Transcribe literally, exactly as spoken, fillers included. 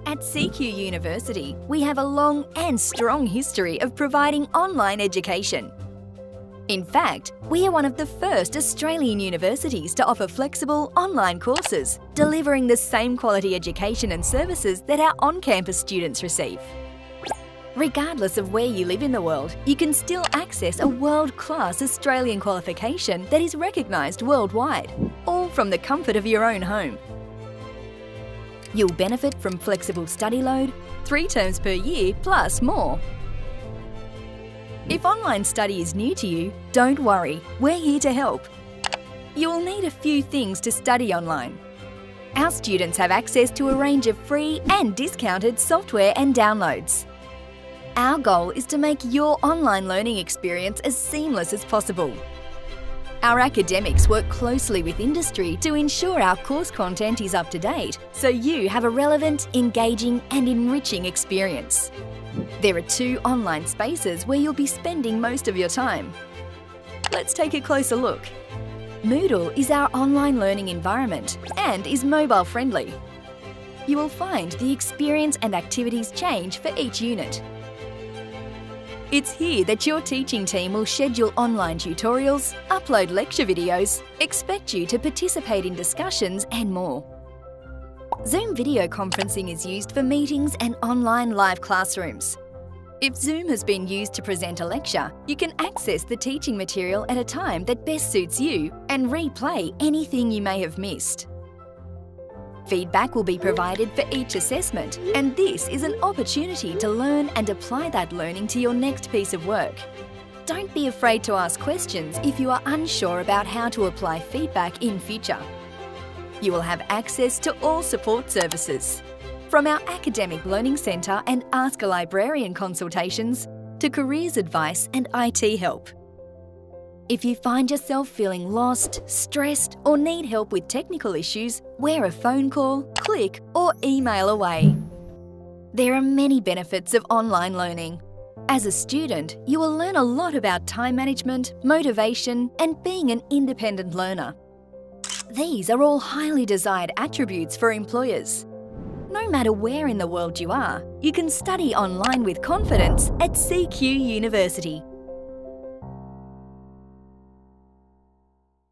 At C Q University, we have a long and strong history of providing online education. In fact, we are one of the first Australian universities to offer flexible online courses, delivering the same quality education and services that our on-campus students receive. Regardless of where you live in the world, you can still access a world-class Australian qualification that is recognised worldwide, all from the comfort of your own home. You'll benefit from flexible study load, three terms per year plus more. If online study is new to you, don't worry, we're here to help. You will need a few things to study online. Our students have access to a range of free and discounted software and downloads. Our goal is to make your online learning experience as seamless as possible. Our academics work closely with industry to ensure our course content is up to date, so you have a relevant, engaging and enriching experience. There are two online spaces where you'll be spending most of your time. Let's take a closer look. Moodle is our online learning environment and is mobile friendly. You will find the experience and activities change for each unit. It's here that your teaching team will schedule online tutorials, upload lecture videos, expect you to participate in discussions and more. Zoom video conferencing is used for meetings and online live classrooms. If Zoom has been used to present a lecture, you can access the teaching material at a time that best suits you and replay anything you may have missed. Feedback will be provided for each assessment, and this is an opportunity to learn and apply that learning to your next piece of work. Don't be afraid to ask questions if you are unsure about how to apply feedback in future. You will have access to all support services, from our Academic Learning Centre and Ask a Librarian consultations to careers advice and I T help. If you find yourself feeling lost, stressed or need help with technical issues, we're a phone call, click or email away. There are many benefits of online learning. As a student, you will learn a lot about time management, motivation and being an independent learner. These are all highly desired attributes for employers. No matter where in the world you are, you can study online with confidence at C Q University.